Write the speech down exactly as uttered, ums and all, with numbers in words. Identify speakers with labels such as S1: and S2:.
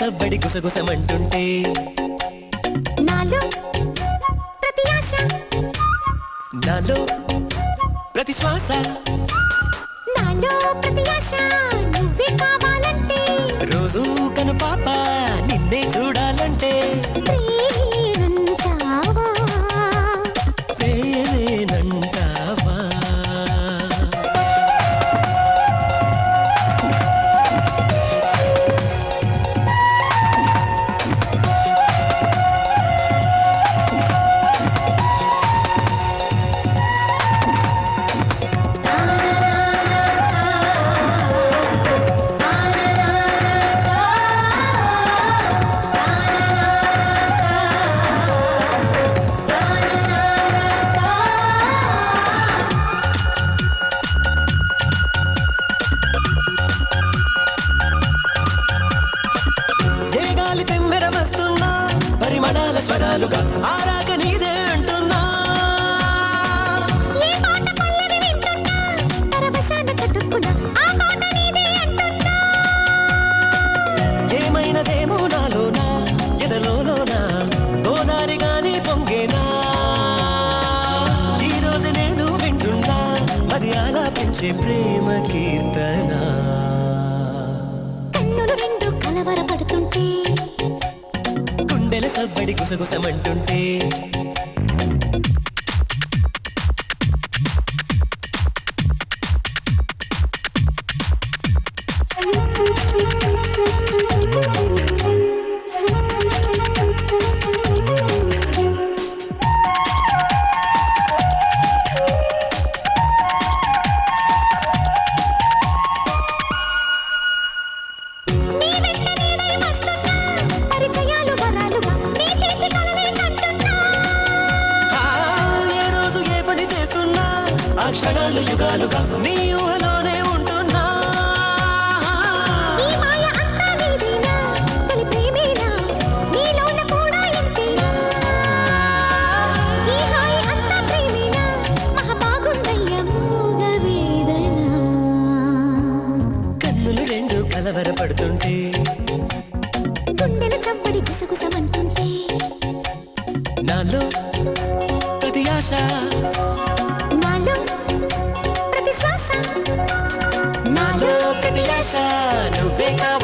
S1: సవ్వడి గుసగుసమంటుంటే
S2: నాలో ప్రతి ఆశ
S1: నాలో ప్రతి శ్వాస
S2: నాలో ప్రతి ఆశ నువ్వే కావాలంటే
S1: రోజు కను పాప నిన్నే చూడాలంటే
S2: ప్రేమంటావా
S1: ప్రేమేనంటావా స్వరాలుగా ఆరాగ నీదే అంటున్నా
S2: ఏ పాట పల్లవి వింటున్నా పరవశాన కట్టుకున్నా ఆ పాట నీదే అంటున్నా
S1: ఏమైనదేమో నాలోనా ఎదలోనా గోదారి గాని పొంగేనా ఈ రోజు నేను వింటున్నా అది ఆలాపించే ప్రేమ కీర్తన
S2: కన్నులు రెండు కలవరపడుతుంటే
S1: సవ్వడి గుసగుసమంటుంటే క్షణాలు యుగాలుగా నీ ఊహలోనే ఉంటున్నా
S2: ఈ మాయ అంతా నీదేనా తొలి ప్రేమేనా నీలోన కూడా ఇంతేనా ఈ హాయి అంతా ప్రేమేనా మహాబాగుందయ్య మూగ వేదన
S1: కన్నులు రెండు కలవరపడుతుంటే
S2: గుండెల సవ్వడి గుసగుసమంటుంటే
S1: నాలో ప్రతి ఆశ
S2: నాలో ప్రతి శ్వాస
S1: నాలో ప్రతి ఆశ నువ్వే కావాలి